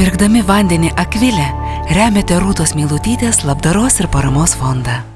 Pirkdami vandenį Akvilė remiate Rūtos Meilutytės labdaros ir paramos fondą.